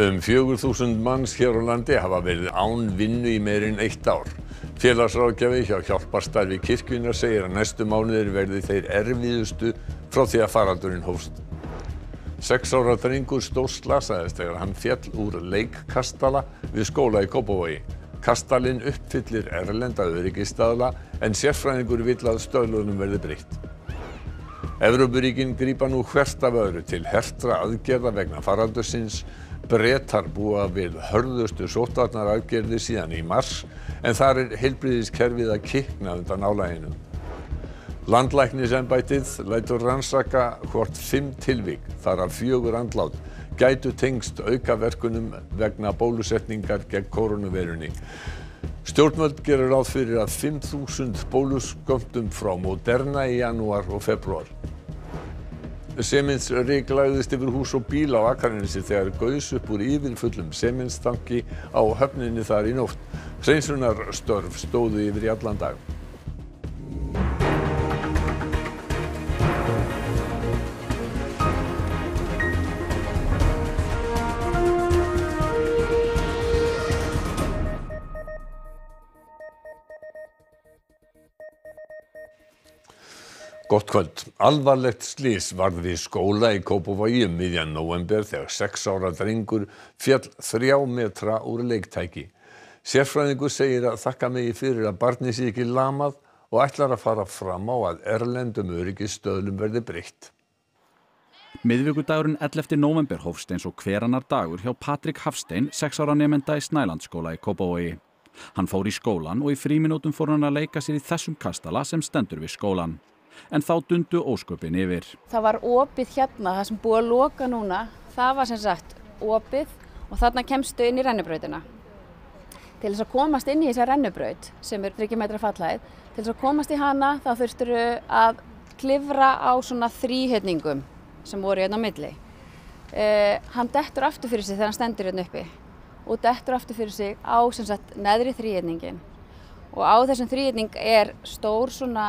4000 manns hér á landi hafa verið án vinnu í meira en 1 ár. Félagsráðgjafi hjá hjálparstarfi kirkjunnar segir að næstu mánuðir verði þeir erfiðustu frá því að faraldurinn hófst. 6 ára drengur stórslasaðist þegar hann féll úr leikkastala við skóla í Kópavogi. Kastalinn uppfyllir erlenda öryggisstaðla en sérfræðingur vill að stöðlunum verði breytt. Evrópuríkin grípa nú hvert af öðru til hertra aðgerða vegna faraldursins. Bretar búa við hörðustu sóttvarnaaðgerðir síðan í mars en þar heilbrigðiskerfið að kikna undan álaginu. Landlæknisembættið lætur rannsaka hvort 5 tilvik, þar af 4 andlát, gætu tengst aukaverkunum vegna bólusetningar gegn kórónuveirunni. Stjórnvöld gerir ráð fyrir að 5000 bóluskömmtum frá Moderna í janúar og febrúar. Sementsryk lagðist yfir hús og bíl á Akranesi þegar gaus upp úr yfirfullum sementstanki á höfninni þar í nótt. Hreinsunarstörf stóðu yfir í allan dag. Gott kvöld. Alvarlegt slys varð við skóla í Kópavogi miðjan nóvember þegar 6 ára drengur féll 3 metra úr leiktæki. Sérfræðingur segir að þakka megi fyrir að barnið sé ekki lamað og ætlar að fara fram á að erlendum öryggisstöðlum verði breytt. Miðvikudagurinn 11. nóvember hófst eins og hver annar dagur hjá Patrik Hafstein, 6 ára nemenda í Snælandsskóla í Kópavogi. Hann fór í skólann og í frímínútum fór hann að leika sér í þessum kastala sem stendur við skólann. En þá dundu ósköpin yfir. Það var opið hérna, það sem búið að loka núna, það var sem sagt opið og þarna kemstu inn í rennibrautina. Til þess að komast inn í þessa rennibraut, sem er 3 metra fallhæð, til þess að komast í hana þá þurftur að klifra á svona þríhyrningum sem voru hérna á milli. Hann dettur aftur fyrir sig þegar hann stendur hérna uppi og dettur aftur fyrir sig á sem sagt neðri þríhyrningin. Og á þessum þríhyrning stór svona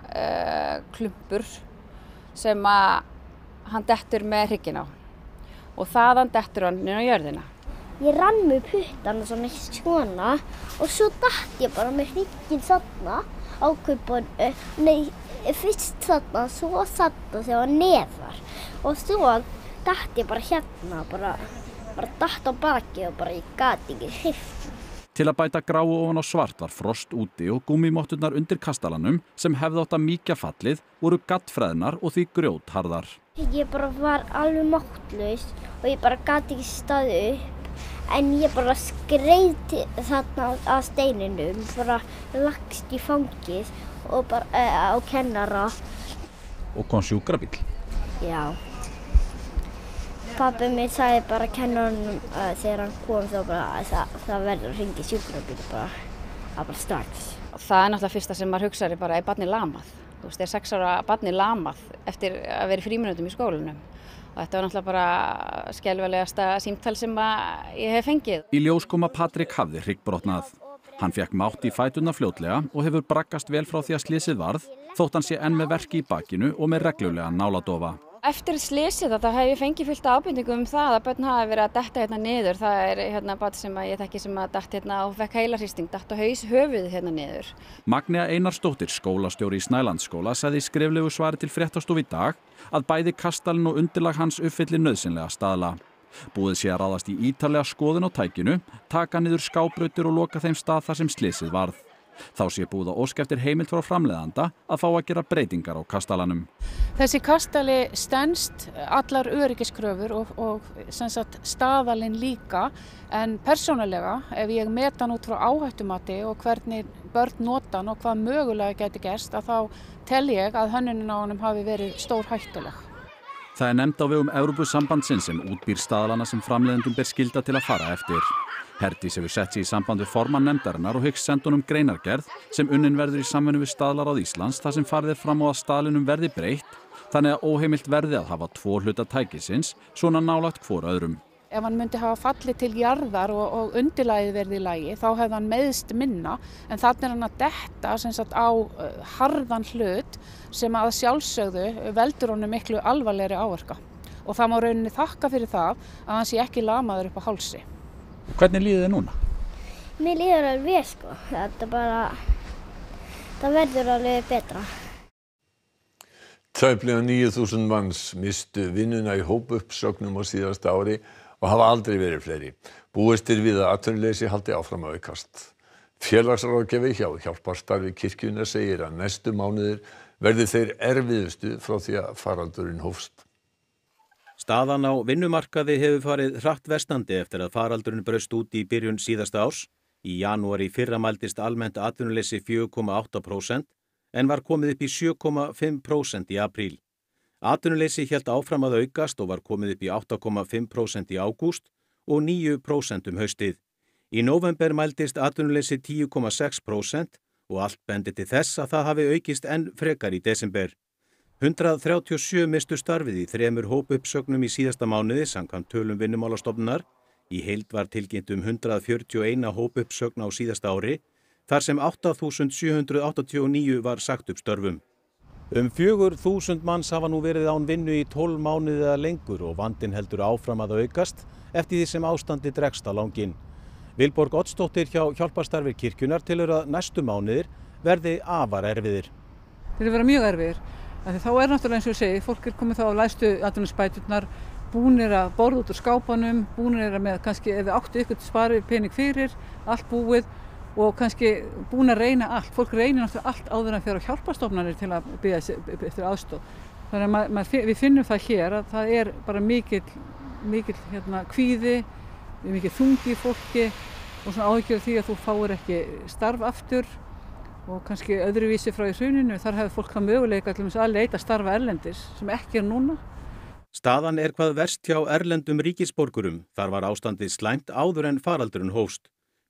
klumpur sem hann dettur með hrygginn á. Og þaðan dettur hann inn á jörðina. Ég rann með puttana svona og svo datt ég bara með hrygginn þarna á kubbunni. Nei, fyrst þarna, svo þarna þegar neðar. Og svo datt ég bara hérna, bara datt á baki og bara ég gat ekki hreyft. Til að bæta gráu ofan á svart var frost úti og gúmmímotturnar undir kastalanum sem hefði átt að mýkja fallið voru gaddfreðnar og því grjótharðar. Ég bara var alveg máttlaus og ég bara gat ekki staðið upp en ég bara skreið þarna að steininum, bara lagst í fangið og bara á kennara. Og kom sjúkrabíll? Já. Pabbi minn sagði bara kennaranum þegar hann kom þá bara að það verður að hringja sjúkrabíl bara strax. Það náttúrulega fyrsta sem maður hugsaði bara barnið lamað. Þú veist, 6 ára barnið lamað eftir að vera í frímínútum í skólanum. Og þetta var náttúrulega bara skelfilegasta símtal sem ég hef fengið. Í ljós kom að Patrik hafði hryggbrotnað. Hann fékk mátt í fæturna fljótlega og hefur braggast vel frá því að slysið varð, þótt hann sé enn með verki í bakinu og með reglulega náladofa. Eftir slysið þetta hef ég fengið fullt af ábendingum það að börn hafi verið að detta hérna niður. Það hérna barn sem ég þekki sem að datt hérna og fekk heilahrysting, datt á höfuðið hérna niður. Magnea Einarsdóttir, skólastjóri í Snælandsskóla, sagði í skriflegu svari til Fréttastofu í dag að bæði kastalinn og undirlag hans uppfylli nauðsynlega staðla. Búið sé að ráðast í ítarlega skoðun á tækinu, taka niður skábrautir og loka þeim stað þar sem slysið varð. Þá sé búið að óska eftir heimild frá framleiðanda að fá að gera breytingar á kastalanum. Þessi kastali stenst allar öryggiskröfur og sem sagt staðalinn líka, en persónulega ef ég meta hann út frá áhættumati og hvernig börn nota hann og hvað mögulega gæti gerst, að þá tel ég að hönnunin á honum hafi verið stór hættuleg. Það nefnt á vegum Evrópusambandsins sem útbýr staðlana sem framleiðendum ber skylda til að fara eftir. Herdís hefur sett sig í samband við formann nefndarinnar og hyggst senda honum greinargerð sem unnin verður í samvinnu við Staðlaráð Íslands þar sem farið fram á að staðlinum verði breytt þannig að óheimilt verði að hafa 2 hluta tækisins svona nálægt hvor öðrum. Ef hann myndi hafa fallið til jarðar og undirlagið verði í lagi þá hefði hann meiðst minna, en þarna hann að detta sem sagt á harðan hlut sem að sjálfsögðu veldur honum miklu alvarlegri áverka. og það má rauninni þakka fyrir það að hann sé ekki lamaður upp á hálsi. Hvernig líður þið núna? Mér líður alveg vel sko, það verður alveg betra. Tæplega 9.000 manns misstu vinnuna í hópuppsögnum á síðasta ári og hafa aldrei verið fleiri. Búist er við að atvinnuleysi haldi áfram að aukast. Félagsráðgjafi hjá hjálparstarfi kirkjunnar segir að næstu mánuðir verði þeir erfiðustu frá því að faraldurinn hófst. Staðan á vinnumarkaði hefur farið hratt versnandi eftir að faraldurinn braust út í byrjun síðasta árs. Í janúar í fyrra mældist almennt atvinnuleysi 4,8% en var komið upp í 7,5% í apríl. Atvinnuleysi hélt áfram að aukast og var komið upp í 8,5% í ágúst og 9% haustið. Í nóvember mældist atvinnuleysi 10,6% og allt bendi til þess að það hafi aukist enn frekar í desember. 137 mistu starfið í 3 hópuppsögnum í síðasta mánuði samkvæmt tölum Vinnumálastofnunar. Í heild var tilkynnt 141 hópuppsögn á síðasta ári, þar sem 8.789 var sagt upp störfum. 4.000 manns hafa nú verið án vinnu í 12 mánuði eða lengur og vandinn heldur áfram að aukast eftir því sem ástandi dregst á langinn. Vilborg Oddsdóttir hjá hjálparstarfi kirkjunnar telur að næstu mánuðir verði afar erfiðir. Þeir vera mjög erfiðir. Þá náttúrulega eins og ég segi, fólk komið þá á lægstu atvinnuleysisbæturnar, búnir að borða út úr skápanum, búnir með kannski ef við áttu ykkur spari pening fyrir, allt búið og kannski búin að reyna allt. Fólk reynir náttúrulega allt áður en fer á hjálparstofnanir til að biðja eftir aðstoð. Þannig að við finnum það hér að það er bara mikill kvíði, mikill þungi í fólki og svona áhyggjur af því að þú fáir ekki starf aftur og kannski öðruvísi frá í hruninu. Þar hefur fólk það möguleika til að leita starfa erlendis sem ekki núna. Staðan er hvað verst hjá erlendum ríkisborgurum. Þar var ástandið slæmt áður en faraldurinn hófst.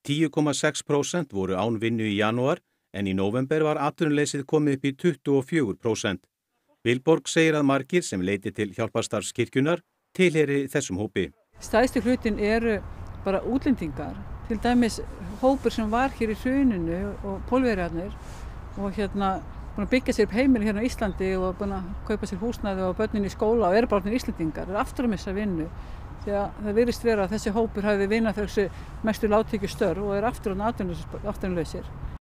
10,6% voru án vinnu í janúar en í nóvember var atvinnuleysið komið upp í 24%. Vilborg segir að margir sem leiti til hjálparstarfskirkjunnar tilheyri þessum hópi. Stærsti hlutin eru bara útlendingar, til dæmis hópur sem var hér í hruninu og Pólverjarnir og búin að byggja sér upp heimili hérna á Íslandi og búin að kaupa sér húsnæði og börnin í skóla og eru bara Íslendingar, eru aftur að missa vinnu því að það virðist vera að þessi hópur hafi vinnað þessi mestu lágtekjustörf og eru aftur atvinnulausir.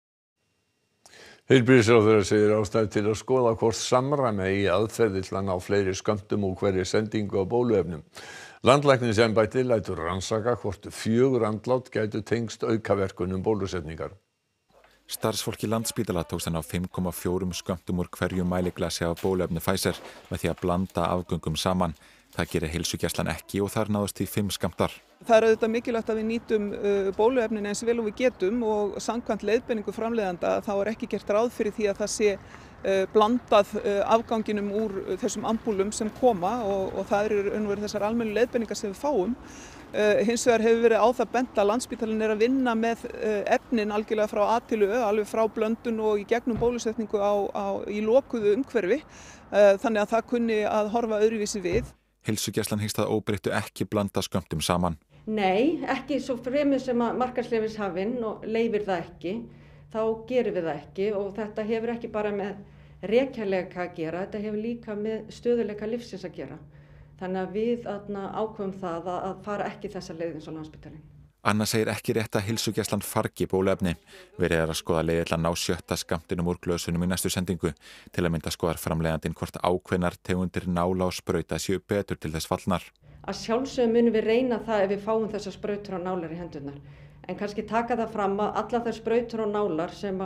Heilbrigðisráðherra segir ástæðu til að skoða hvort samræmi eigi aðferðir til að ná fleiri skömmtum úr hverri sendingu á bóluefnum. Landlæknisembættið lætur rannsaka hvort 4 andlát gætu tengst aukaverkunum bólusetningar. Starfsfólki Landspítala tókst hann á 5,4 skömmtum úr hverju mæliglasi af bóluefni Pfizer með því að blanda afgöngum saman. Það gerir heilsugæslan ekki og þar náðust því 5 skammtar. Það er auðvitað mikilvægt að við nýtum bóluefnin eins vel og við getum og samkvæmt leiðbeiningu framleiðanda þá er ekki gert ráð fyrir því að það sé blandað afganginum úr þessum ambúlum sem koma og það eru þessar almennu leiðbeiningar sem við fáum. Hins vegar hefur verið á það bent að Landspítalinn er að vinna með efnin algjörlega frá A til Ö, alveg frá blöndun og í gegnum bólusetningu í lokuðu umhverfi, þannig að það kunni að horfa öðruvísi við. Heilsugæslan hyggst að óbreyttu ekki blanda skömmtum saman. Nei, ekki svo fremur sem að markaðsleyfishafinn og leyfir það ekki, þá gerum við það ekki og þetta hefur ekki bara með rekjanleika að gera, þetta hefur líka með stöðuleika lífsins að gera. Þannig að við ákveðum það að fara ekki þessa leið eins og Landspítalinn. Anna segir ekki rétt að heilsugæslan fargi bóluefni. Verið er að skoða leiðir til að ná 7. skammtinum úr glösunum í næstu sendingu. Til að mynda skoðar framleiðandinn hvort ákveðnar tegundir nála og sprauta séu betur til þess fallnar. Að sjálfsögum munum við reyna það ef við fáum þessar sprautur og nálar í hendurnar. En kannski taka það fram að allar þær sprautur og nálar sem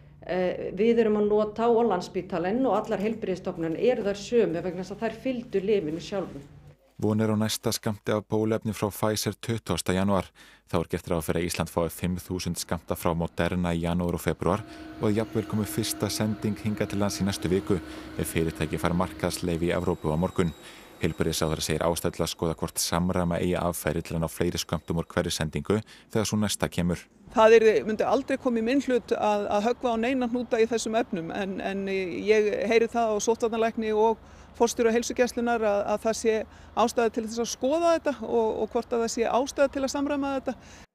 við erum að nota og Landspítalinn og allar heilbrigðisstofnanir eru þær sömu vegna þess að þær fylgdu lyfinu sjálfu. Von er á næsta skammti af bóluefni frá Pfizer 20. janúar. Þá er gert ráð fyrir að Ísland fái 5.000 skammta frá Moderna í janúar og febrúar og jafnvel komi fyrsta sending hingað til lands í næstu viku ef fyrirtæki fær markaðsleyfi í Evrópu á morgun. Heilbrigðisráðherra segir ástæðu til að skoða hvort samræma eigi aðferðir til að ná fleiri skömmtum úr hverri sendingu þegar svo næsta kemur. Það myndi aldrei koma í minn hlut að höggva á neina hnúta í þessum efnum en ég heyri það á sóttvarnalækni og forstjóra heilsugæslunnar að það sé ástæða til þess að skoða þetta og hvort að það sé ástæða til að samræma þetta.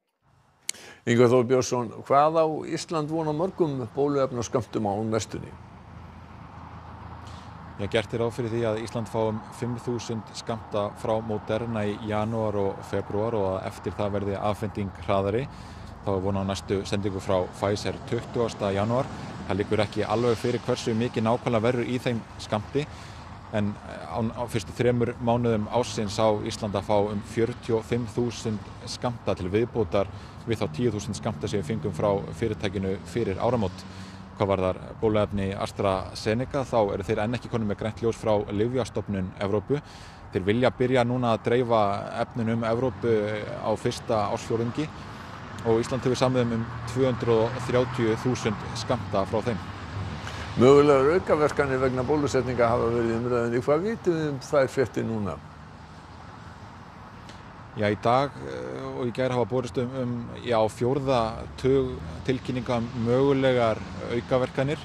Ingvar Þór Björnsson, hvað á Ísland von á mörgum bóluefnaskömmtum á næstunni? Gert ráð fyrir því að Ísland fái 5.000 skammta frá Moderna í janúar og febrúar og að eftir það verði afhending hraðari. Þá er von á næstu sendingu frá Pfizer 20. janúar. Það liggur ekki alveg fyrir hversu mikið nákvæmlega verður í þeim skammti. En á fyrstu 3 mánuðum ársins á Ísland að fá 45.000 skammta til viðbótar við þá 10.000 skammta sem við fengum frá fyrirtækinu fyrir áramót. Hvað varðar bóluefni AstraZeneca þá eru þeir enn ekki konum með grænt ljós frá Lyfjastofnun Evrópu. Þeir vilja byrja núna að dreifa efninu Evrópu á fyrsta ársfjórðungi og Ísland hefur samið 230.000 skammta frá þeim. Mögulegar aukaverkanir vegna bólusetninga hafa verið í umræðunni. Hvað vitum við þær fréttir núna? Í dag og í gær hafa borist 4. tug tilkynninga mögulegar aukaverkanir.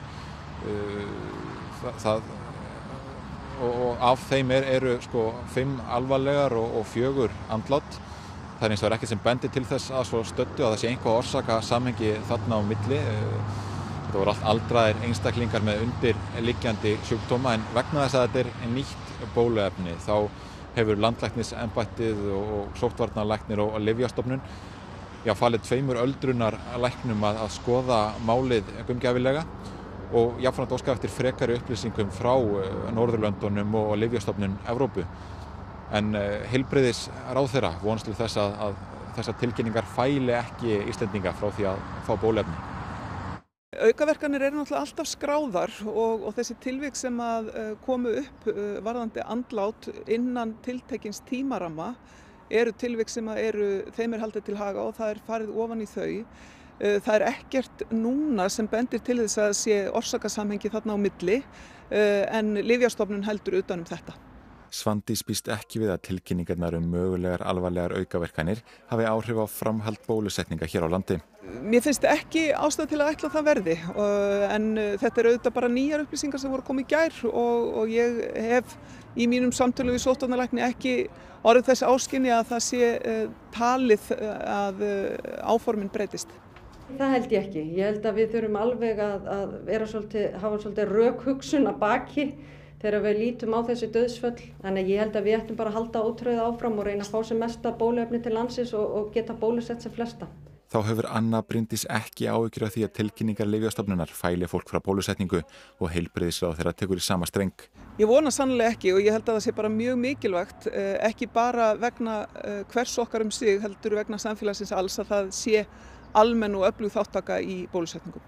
Og af þeim eru 5 alvarlegar og 4 andlát. Það eins og ekkert sem bendir til þess að svo stöddu að það sé einhver orsaka samhengi þarna á milli. Þetta voru allt aldraðir einstaklingar með undirliggjandi sjúkdóma en vegna þess að þetta er nýtt bóluefni þá hefur landlæknisembættið og sóttvarnalæknir og Lyfjastofnun falið 2 öldrunarlæknum að skoða málið gaumgæfilega og jafnframt óskað eftir frekari upplýsingum frá Norðurlöndunum og Lyfjastofnun Evrópu. En heilbrigðisráðherra vonast til þess að þessar tilkynningar fæli ekki Íslendinga frá því að fá bóluefni. Aukaverkanir eru náttúrulega alltaf skráðar og þessi tilvik sem að komu upp varðandi andlát innan tiltekins tímaramma eru tilvik sem þeim haldið til haga og það farið ofan í þau. Það er ekkert núna sem bendir til þess að sé orsakasamhengi þarna á milli en Lyfjastofnun heldur utan þetta. Svandís býst ekki við að tilkynningarnar mögulegar alvarlegar aukaverkanir hafi áhrif á framhald bólusetninga hér á landi. Mér finnst ekki ástæða til að ætla það verði en þetta auðvitað bara nýjar upplýsingar sem voru komið í gær og ég hef í mínum samtölu við sóttvarnalækni ekki orðið þess áskynja að það sé talið að áformin breytist. Það held ég ekki. Ég held að við þurfum alveg að hafa svolítið rökhugsun að baki þegar við lítum á þessi dauðsföll. Þannig ég held að við ættum bara að halda ótrauðið áfram og reyna að fá sem mesta bóluefni til landsins og geta bólusett sem flesta. Þá hefur Anna Bryndís ekki áhyggjur af því að tilkynningar Lyfjastofnunar fæli fólk frá bólusetningu og heilbrigðisráðherra tekur í sama streng. Ég vona sannlega ekki og ég held að það sé bara mjög mikilvægt, ekki bara vegna hvers okkar sig, heldur vegna samfélagsins alls að það sé almenn og öflug þáttaka í bólusetningum.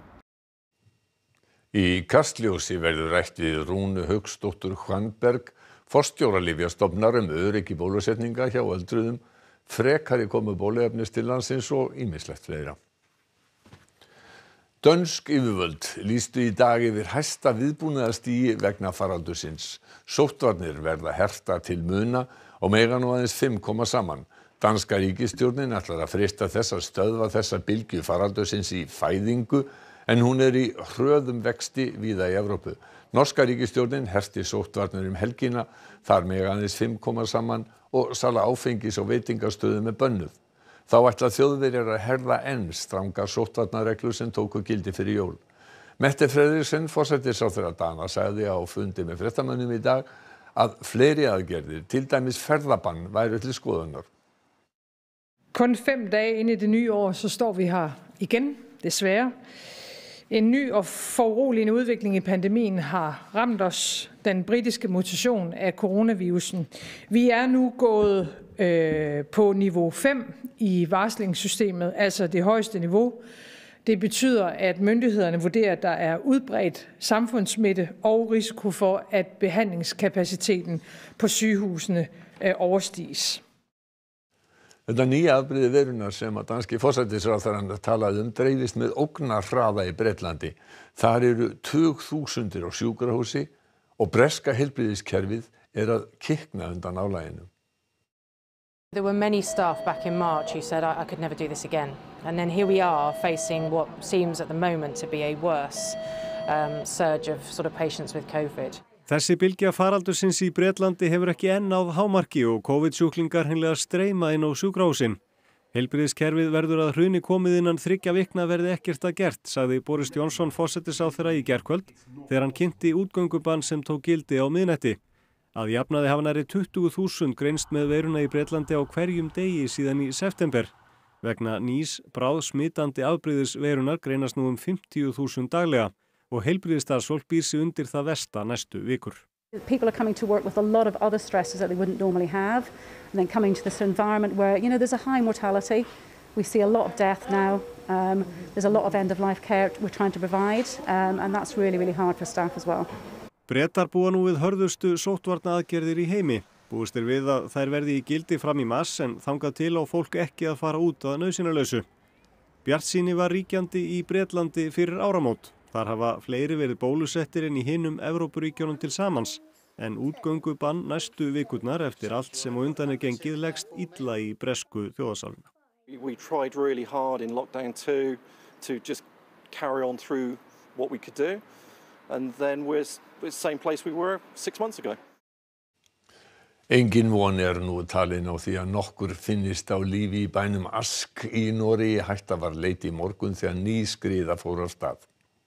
Í Kastljósi verður rætt við Rúnu Hauksdóttur Hvanberg, forstjóra Lyfjastofnunar öryggi bólusetninga hjá öldruðum, frekari komu bóluefnis til landsins og ýmislegt fleira. Dönsk yfirvöld lýstu í dag yfir hæsta viðbúnaðarstigi vegna faraldursins. Sóttvarnir verða hertar til muna og mega nú aðeins 5 koma saman. Danska ríkisstjórnin ætlar að freista þess að stöðva þessa bylgju faraldursins í fæðingu en hún í hröðum vexti víða í Evrópu. Norska ríkisstjórnin herti sóttvarnir helgina, þar mega aðeins 5 koma saman og sala áfengis og veitingastöðum bönnuð. Þá ætla Þjóðverjar að herða enn strangar sóttvarnareglur sem tóku gildi fyrir jól. Mette Frederiksen, forsætisráðherra Dana, sagði á fundi med fréttamönnum i dag að fleiri aðgerðir, til dæmis ferðabann, væru til skoðunar. Kun 5 dage inde i det nye år, så står vi her igen, desværre. En ny og foruroligende udvikling i pandemien har ramt os, den britiske mutation af coronavirusen. Vi nu gået på niveau 5 i varslingssystemet, altså det højeste niveau. Det betyder, at myndighederne vurderer, at der udbredt samfundssmitte og risiko for, at behandlingskapaciteten på sygehusene overstiges. Þetta nýja afbrigði veirunnar sem að danski forsætisráðherrann talaði dreifist með ógnarhraða í Bretlandi. Þar eru tugþúsundir á sjúkrahúsi og breska heilbrigðiskerfið að kikna undan álaginu. There were many staff back in March who said I could never do this again. And then here we are facing what seems at the moment to be a worse surge of patients with COVID. Þessi bylgja faraldursins í Bretlandi hefur ekki enn náð hámarki og COVID-sjúklingar hreinlega streyma inn á sjúkrahúsin. Heilbrigðiskerfið verður að hruni komið innan 3 vikna verði ekkert að gert, sagði Boris Johnson forsætisráðherra í gærkvöld þegar hann kynnti útgöngubann sem tók gildi á miðnætti. Að jafnaði hafa nærri 20.000 greinst með veiruna í Bretlandi á hverjum degi síðan í september. Vegna nýs bráðsmitandi afbrigðis veirunar greinast nú 50.000 daglega og heilbrigðisstarfsfólk býr sig undir það versta næstu vikur. People are coming to work with a lot of other stresses that they wouldn't normally have, and then coming to this environment where, there's a high mortality. We see a lot of death now. There's a lot of end-of-life care we're trying to provide, and that's really, really hard for staff as well. Bretar búa nú við hörðustu sóttvarnaaðgerðir í heimi. Búist við að þær verði í gildi fram í mars en þangað til á fólk ekki að fara út að nauðsynjalausu. Bjartsýni var ríkjandi í Bretlandi fyrir áramót. Þar hafa fleiri verið bólusettir en í hinum Evrópuríkjunum til samans, en útgöngubann næstu vikurnar eftir allt sem á undan gengið leggst illa í bresku þjóðarsálinna. We tried really hard in lockdown 2 to just carry on through what we could do, and then we're the same place we were 6 months ago. Engin von nú talin á því að nokkur finnist á lífi í bænum Ask í Noregi. Hætta var leit í morgun þegar ný skriða fór af stað.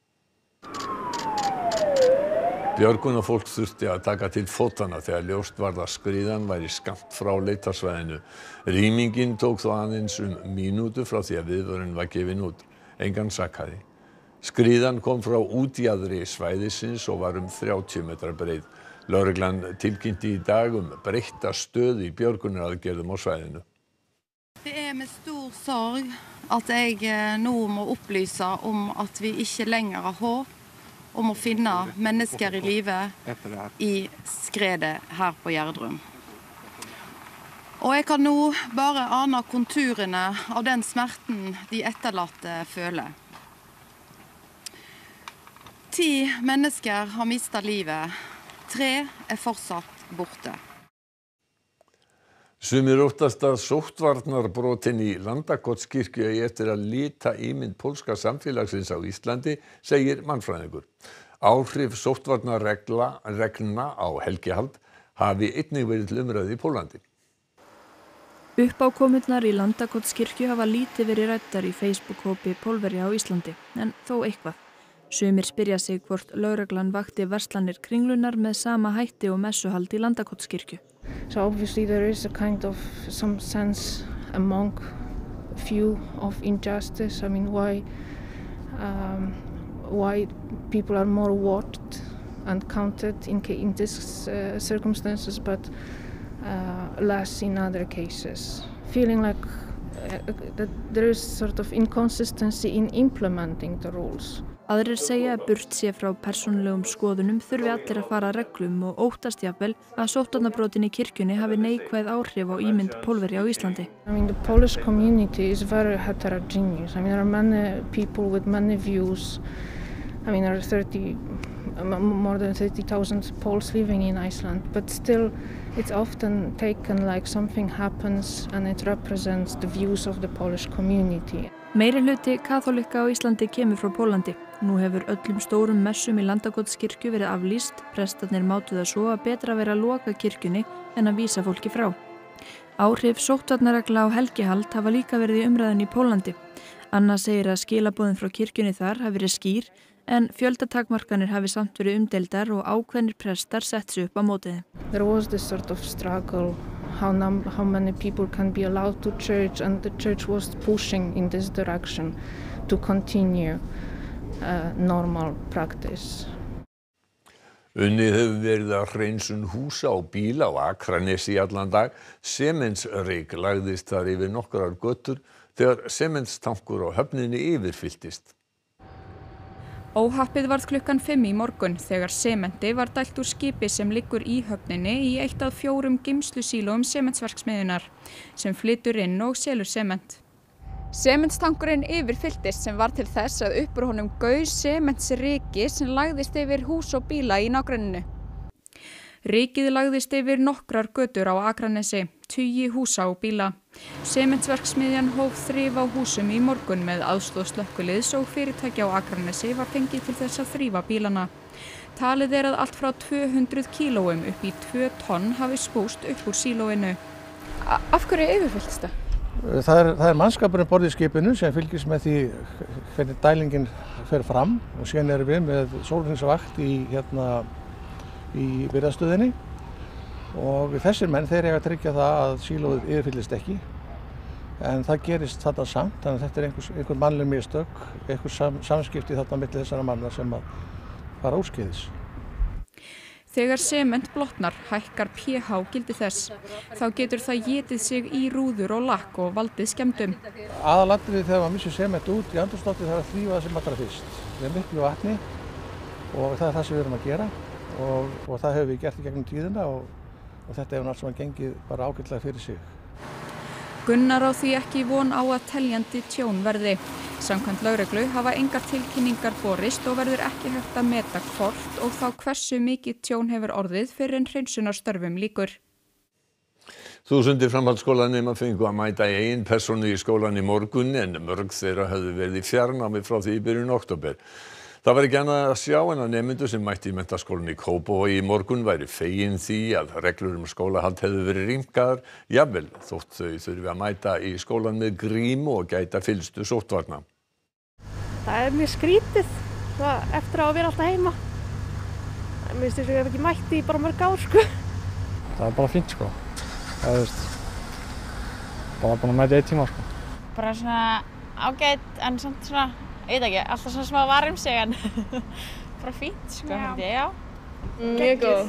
Björgunarfólk þurfti að taka til fótanna þegar ljóst varð að skriðan væri skammt frá leitarsvæðinu. Rýmingin tók þó aðeins mínútu frá því að viðvörun var gefin út. Engan sakaði. Skriðan kom frá útjaðri svæðisins og var 30 metra breið. Lögreglan tilkynnti í dag breytta stöðu í björgunaraðgerðum á svæðinu. Det med stor sorg at jeg nå må opplyse om at vi ikke lenger har håp om å finne mennesker i live i skredet her på Gjerdrum. Og jeg kan nå bare ane konturene av den smerten de etterlatte føler. 10 mennesker har mistet livet, 3 fortsatt borte. Sumir óttast að sóttvarnarbrotin í Landakotskirkju eigi eftir að lita ímynd pólska samfélagsins á Íslandi, segir mannfræðingur. Áhrif sóttvarnareglna á helgihald hafi einnig verið til umræðu í Pólandi. Uppákomurnar í Landakotskirkju hafa lítið verið ræddar í Facebook-hópi Pólverja á Íslandi, en þó eitthvað. Sumir spyrja sig hvort lögreglan vakti verslanir Kringlunar með sama hætti og messuhald í Landakotskirkju. So obviously there is a kind of some sense among few of injustice. I mean, why people are more watched and counted in these circumstances, but less in other cases. Feeling like that there is sort of inconsistency in implementing the rules. Aðrir segja að burt sé frá persónulegum skoðunum þurfi allir að fara reglum og óttast jafnvel að sóttvarnabrotin í kirkjunni hafi neikvæð áhrif á ímynd Pólverja á Íslandi. I mean, the Polish community is very heterogeneous. I mean, there are many people with many views. I mean, there are more than 30,000 Poles living in Iceland, but still it's often taken like something happens and it represents the views of the Polish community. Meiri hluti kaþólika á Íslandi kemur frá Pólandi. Nú hefur öllum stórum messum í Landakotskirkju verið aflýst. Prestarnir mátu það svo að betra vera að loka kirkjunni en að vísa fólki frá. Áhrif sóttvarnaregla á helgihald hafa líka verið í umræðunni í Pólandi. Anna segir að skilaboðin frá kirkjunni þar hafi verið skýr, en fjöldatakmarkanir hafi samt verið umdeildar og ákveðnir prestar sett sig upp á móti þeim. There was this sort of struggle how many people can be allowed to church, and the church was pushing in this direction to continue normal practice. Unnið hefur verið að hreinsun húsa og bíla á Akranesi í allan dag. Sementsryk lagðist þar yfir nokkrar götur þegar sementstankur á höfninni yfirfylltist. Óhappið varð klukkan 5 í morgun þegar sementi var dælt úr skipi sem liggur í höfninni í 1 af 4 geymslusílóum sementsverksmiðjunnar sem flytur inn og selur sement. Sementstankurinn yfirfylltist sem var til þess að upp úr honum gaus sementsryki sem lagðist yfir hús og bíla í nágrenninu. Rykið lagðist yfir nokkrar götur á Akranesi, tugi húsa og bíla. Sementsverksmiðjan hóf þrif á húsum í morgun með aðstoð slökkviliðs og fyrirtæki á Akranesi var fengið til þess að þrífa bílana. Talið að allt frá 200 kílóum upp í 2 tonn hafi spúst upp úr sílóinu. Af hverju yfirfylltist það? Það er mannskapurinn borð í skipinu sem fylgist með því hvernig dælingin fer fram og síðan erum við með sólarhringsvakt í birgðastöðinni og þessir menn þeir eiga að tryggja það að sílóið yfirfyllist ekki en það gerist þarna samt þannig að þetta er einhver mannleg mistök, einhver samskipti þarna milli þessara manna sem að fara úrskeiðis. Þegar sement blotnar hækkar pH gildi þess. Þá getur það étið sig í rúður og lakk og valdið skemmdum. Aðalatriðið þegar maður missir sement út í andrúmsloftið það að þrífa það sem allra fyrst. Við miklu vatni og það er það sem við erum að gera og það hefur við gert í gegnum tíðina og þetta hefur allt saman gengið bara ágætlega fyrir sig. Gunnar á því ekki von á að teljandi tjón verði. Samkvæmt lögreglu hafa engar tilkynningar borist og verður ekki hægt að meta hvort og þá hversu mikið tjón hefur orðið fyrir en hreinsunarstörfum lýkur. Þúsundir framhaldsskólanema fengu að mæta í eigin persónu í skólann í morgun en mörg þeirra höfðu verið í fjarnámi frá því í byrjun október. Það var ekki annað að sjá en að nemendur sem mætti í menntaskólann í Kópavogi í morgun væri fegin því að reglur reglur hefðu verið rýmkaðar, jafnvel þótt þau þurfi að mæta í skólann með grímu og gæta fyllstu sóttvarna. Það mjög skrítið eftir að vera alltaf heima. Mér finnst þess að ég hef ekki mætt í bara mörg ár sko. Það bara fínt sko. Það er bara búin að mæta 1 tíma sko. Bara svona ágætt en samt svona ég veit ekki, alltaf svona smá var sig en bara fínt sko, held ég, já. Mjög góð.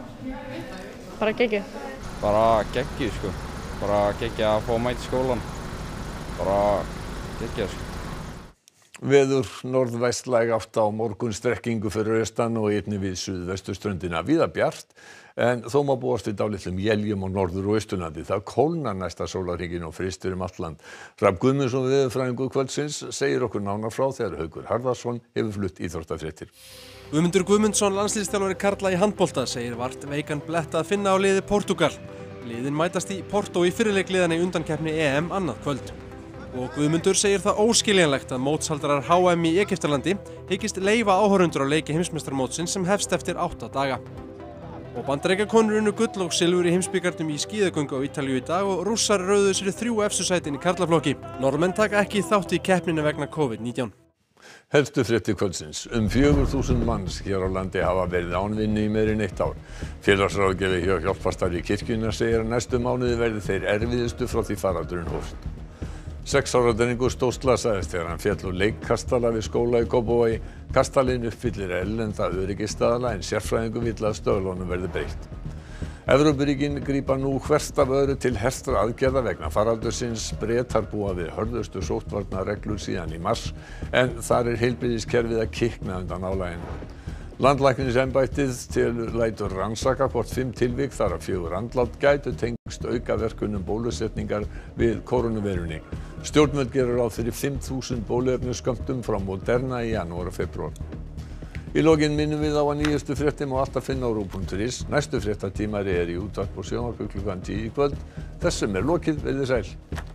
Bara geggjuð. Bara geggjuð sko, bara geggjuð að fá að mæta í skólann, bara geggjuð sko. Veður norðvestlæg átt á morgun strekkingu fyrir austan og einnig við suðvesturströndina. Víða bjart en þó má búast við dálitlum éljum á norður- og austurlandi. Það kólnar næsta sólarhringinn og frystir allt land. Hrafn Guðmundsson veðurfræðingur kvöldsins segir okkur nánar frá þegar Haukur Harðarson hefur flutt íþróttafréttir. Guðmundur Guðmundsson, landsliðsþjálfari karla í handbolta, segir vart veikan blett að finna á liði Portúgal. Liðin mætast í Porto í fyrirleik liðanna í undankeppni EM annað kvöld. Og Guðmundur segir það óskiljanlegt að mótshaldarar HM í Egyptalandi hyggist leyfa áhorfendur á leiki heimsmeistaramótsins sem hefst eftir 8 daga. Og Bandaríkjakonur unnu gull og silfur í heimsbikarnum í skíðagöngu á Ítalíu í dag og Rússar röðuðu sér 3 efstu sætin í karlaflokki. Norðmenn taka ekki þátt í keppninu vegna COVID-19. Helstu fréttir kvöldsins. 4.000 manns hér á landi hafa verið án vinnu í meira en 1 ár. Félagsráðgjafi hjá Hjálparstarfi kirkjunnar segir að næstu mánuði verði þeir erfiðustu frá því faraldurinn hófst. 6 ára drengur stórslasaðist þegar hann féll úr leikkastala við skóla í Kópavogi. Kastalinn uppfyllir erlenda öryggisstaðla en sérfræðingur vill að stöðlunum verði breytt. Evrópuríkin grípa nú hvert af öðru til hertra aðgerða vegna faraldursins. Bretar búa við hörðustu sóttvarnareglur síðan í mars en þar er heilbrigðiskerfið að kikna undan álaginu. Landlæknisembættið lætur rannsaka hvort 5 tilvik þar af 4 andlát gætu tengst aukaverkunum bólusetningar við kórónuveirunni. Stjórnvöld gerir ráð fyrir 5.000 bóluefnaskömmtum frá Moderna í janúar og febrúar. Í lokin minnum við á að nýjustu fréttir má alltaf finna á ruv.is. Næstu fréttatímari í útvarp og sjónvarpi klukkan 10 í kvöld. Þessum lokið, verið sæl.